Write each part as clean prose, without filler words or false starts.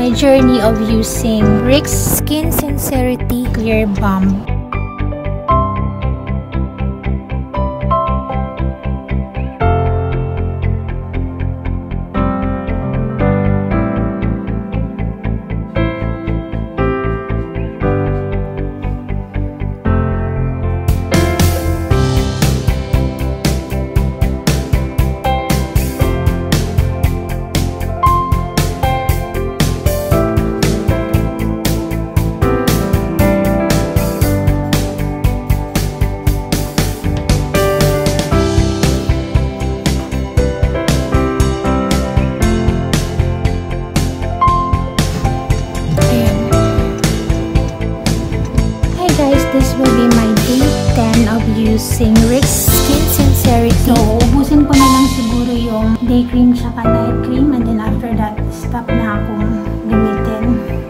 my journey of using Rix Skin Sincerity Clear Balm. This will be my day 10 of using Rix Skin Sincerity. So, ubusin ko na lang siguro yung day cream tsaka night cream, and then after that, stop na akong gamitin.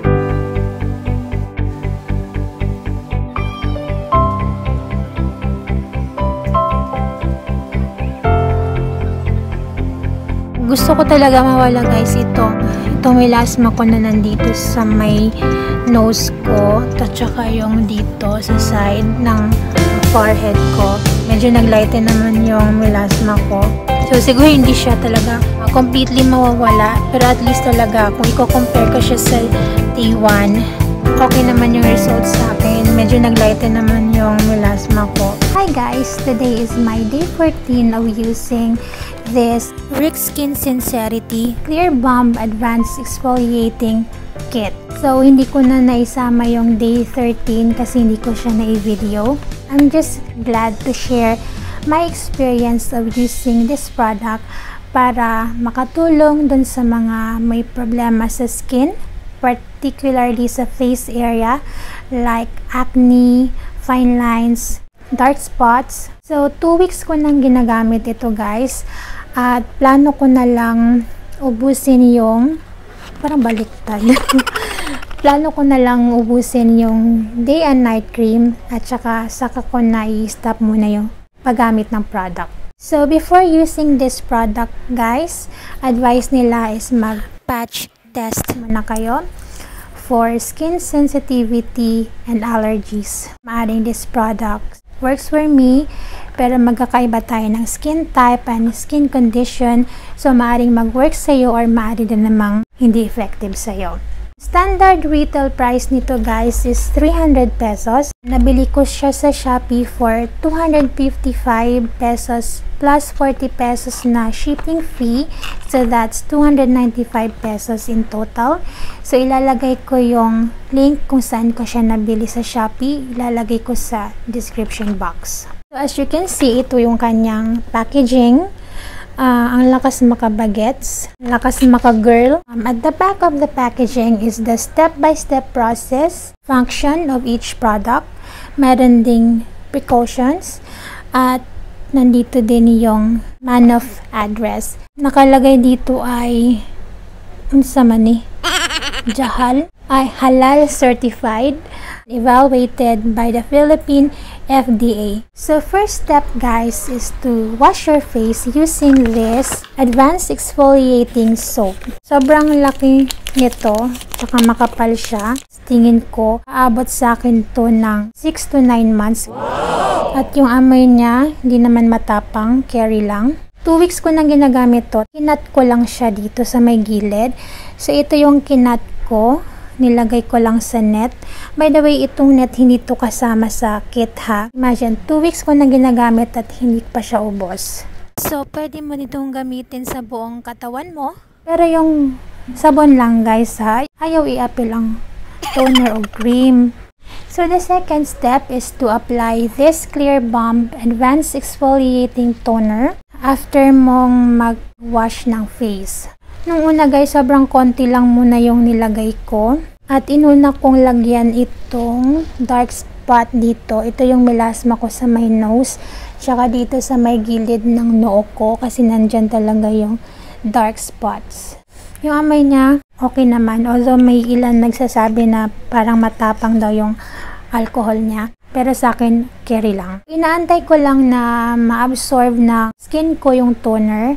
Gusto ko talaga mawala guys itong melasma ko na nandito sa may nose ko at saka yung dito sa side ng forehead ko. Medyo naglighten naman yung melasma ko. So siguro hindi siya talaga completely mawawala, pero at least talaga kung i-compare ko siya sa day 1, okay naman yung results sa akin. Medyo naglighten naman yung melasma ko. Hi guys! Today is my day 14 of using this Rix Skin Sincerity Clear Balm Advanced Exfoliating Kit. So, hindi ko na naisama yung day 13 kasi hindi ko siya na-video. I'm just glad to share my experience of using this product para makatulong dun sa mga may problema sa skin, particularly sa face area like acne, fine lines, dark spots. So, 2 weeks ko nang ginagamit ito guys. At plano ko na lang ubusin yung parang baliktad. Plano ko na lang ubusin yung day and night cream at saka ko na i-stop muna yung paggamit ng product. So before using this product guys, advice nila is mag-patch test muna kayo for skin sensitivity and allergies. Maaring this product works for me, pero magkakaiba tayo ng skin type and skin condition, so maaring mag-work sa'yo or maaring din namang hindi effective sa'yo. Standard retail price nito guys is 300 pesos. Nabili ko siya sa Shopee for 255 pesos plus 40 pesos na shipping fee. So that's 295 pesos in total. So ilalagay ko yung link kung saan ko siya nabili sa Shopee. Ilalagay ko sa description box. So as you can see, ito yung kanyang packaging. Ang lakas makabagets, lakas makagirl. At the back of the packaging is the step-by-step process, function of each product. Meron ding precautions. At nandito din yung man of address. Nakalagay dito ay unsa man ni? Jahal ay halal certified, evaluated by the Philippine FDA. So first step guys is to wash your face using this advanced exfoliating soap. Sobrang laki nito, saka makapal siya. Tingin ko, aabot sa akin to ng 6 to 9 months. Wow! At yung amoy niya, hindi naman matapang, carry lang. 2 weeks ko nang ginagamit to. Kinat ko lang siya dito sa may gilid. So ito yung kinat ko. Nilagay ko lang sa net. By the way, itong net hindi to kasama sa kit ha. Imagine, 2 weeks ko nang ginagamit at hindi pa siya ubos. So, pwede mo nitong gamitin sa buong katawan mo. Pero yung sabon lang guys ha. Ayaw i-apply lang toner o cream. So, the second step is to apply this Clear Balm Advanced Exfoliating Toner after mong mag-wash ng face. Nung una guys, sobrang konti lang muna yung nilagay ko. At inuna kong lagyan itong dark spot dito. Ito yung melasma ko sa my nose. Tsaka dito sa may gilid ng noo ko kasi nandyan talaga yung dark spots. Yung amoy niya, okay naman. Although may ilan nagsasabi na parang matapang daw yung alcohol niya. Pero sa akin, carry lang. Inaantay ko lang na ma-absorb na skin ko yung toner.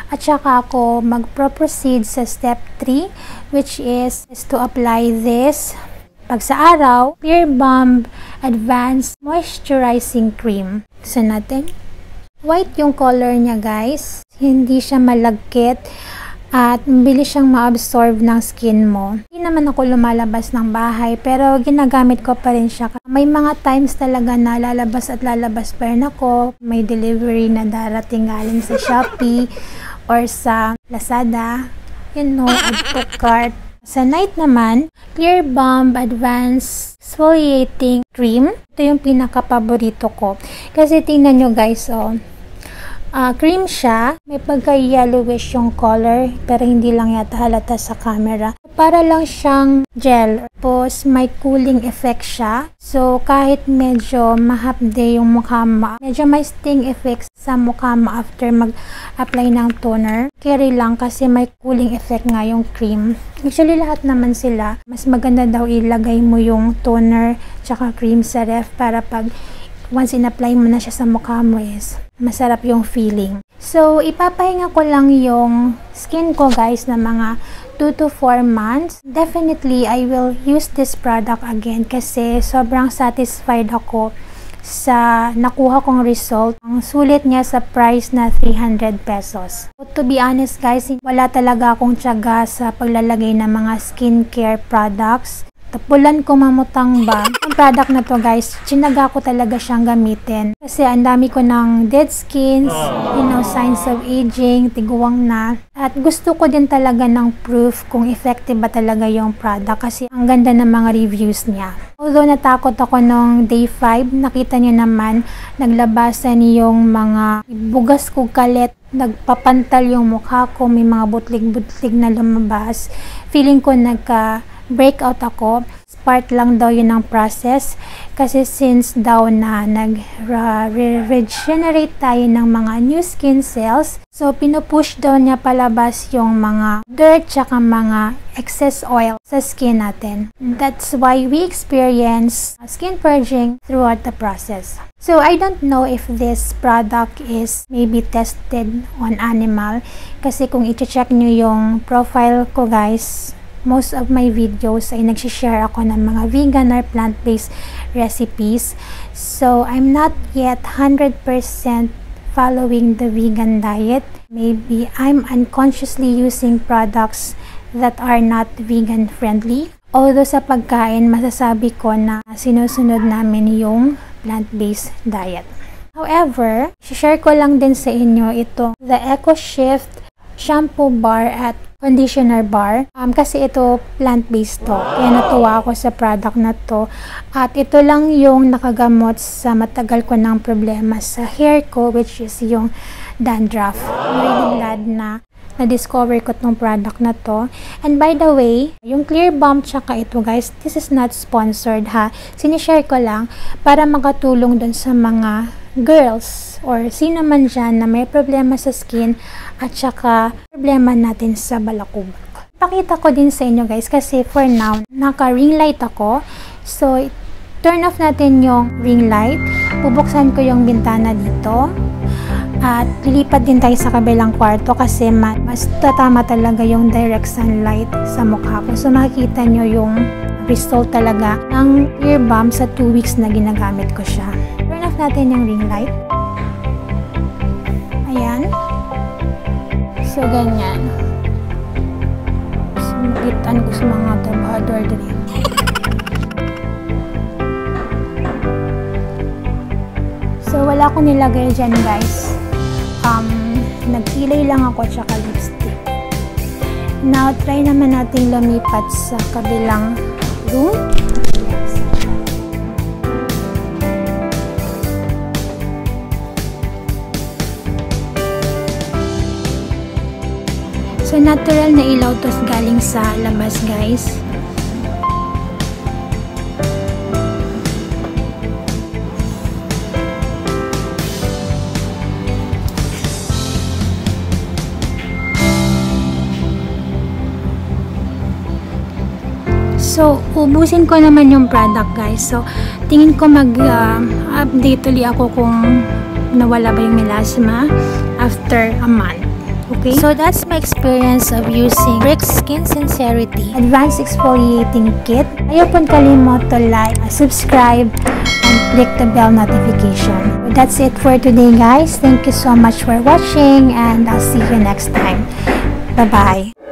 At saka ako mag-proceed sa step 3, which is to apply this pag sa araw, Clear Bomb Advanced Moisturizing Cream. Gusto natin? White yung color niya, guys. Hindi siya malagkit at mabilis siyang ma-absorb ng skin mo. Hindi naman ako lumalabas ng bahay pero ginagamit ko pa rin siya. May mga times talaga na lalabas at lalabas pa rin ako. May delivery na darating galing sa Shopee or sa Lazada. Add to cart. Sa night naman, Clear Bomb Advanced Exfoliating Cream. Ito yung pinaka-paborito ko. Kasi tingnan nyo guys, cream siya. May pagka-yellowish yung color, pero hindi lang yata halata sa camera. Para lang siyang gel. Tapos may cooling effect siya. So kahit medyo mahapde yung mukha mo, medyo may sting effects sa mukha mo after mag-apply ng toner. Carry lang kasi may cooling effect nga yung cream. Actually lahat naman sila. Mas maganda daw ilagay mo yung toner tsaka cream sa ref para pag once in-apply mo na siya sa mukha mo is masarap yung feeling. So, ipapahinga ko lang yung skin ko guys na mga 2 to 4 months. Definitely, I will use this product again kasi sobrang satisfied ako sa nakuha kong result. Ang sulit niya sa price na 300 pesos. So, to be honest guys, wala talaga akong tiyaga sa paglalagay ng mga skincare products. Tapulan ko mamutang ba. Ang product na to guys, tsinaga ko talaga siyang gamitin. Kasi ang dami ko ng dead skins, signs of aging, tiguwang na. At gusto ko din talaga ng proof kung effective ba talaga yung product. Kasi ang ganda ng mga reviews niya. Although natakot ako nung day 5, nakita niyo naman, naglabasan yung mga bugas ko kalit. Nagpapantal yung mukha ko, may mga butlig-butlig na lumabas. Feeling ko breakout ako. Part lang daw yun ng process kasi since daw na nag-regenerate tayo ng mga new skin cells, so pinupush daw niya palabas yung mga dirt tsaka mga excess oil sa skin natin. That's why we experience skin purging throughout the process. So I don't know if this product is maybe tested on animal kasi kung i-check nyo yung profile ko guys, most of my videos ay nagsishare ako ng mga vegan or plant-based recipes. So, I'm not yet 100% following the vegan diet. Maybe I'm unconsciously using products that are not vegan friendly. Although sa pagkain, masasabi ko na sinusunod namin yung plant-based diet. However, share ko lang din sa inyo ito, the EcoShift shampoo bar at conditioner bar. Kasi ito plant-based to. Kaya natuwa ako sa product na to. At ito lang yung nakagamot sa matagal ko ng problema sa hair ko, which is yung dandruff. I'm really glad na na-discover ko tong product na to. And by the way, yung Clear Bomb tsaka ito guys, this is not sponsored ha. Sinishare ko lang para makatulong dun sa mga girls or sino man dyan na may problema sa skin at saka problema natin sa balakubak. Pakita ko din sa inyo guys kasi for now, naka-ring light ako. So, turn off natin yung ring light. Bubuksan ko yung bintana dito. At lilipat din tayo sa kabilang kwarto kasi mas tatama talaga yung direct sunlight sa mukha ko. So, makikita nyo yung result talaga ng Clear Bomb sa 2 weeks na ginagamit ko siya. Turn off natin yung ring light. Ayan. So, ganyan. So, makitaan ko sa mga trabahador din. So, wala akong nilagay dyan, guys. Nagkilay lang ako tsaka lipstick. Now, try naman natin lumipat sa kabilang room. So, natural na ilaw to galing sa labas, guys. So, ubusin ko naman yung product, guys. So, tingin ko mag-update ulit ako kung nawala ba yung melasma after a month. Okay? So that's my experience of using Brick Skin Sincerity Advanced Exfoliating Kit. Ayaw pong kalimot to like, subscribe, and click the bell notification. So that's it for today, guys. Thank you so much for watching, and I'll see you next time. Bye-bye.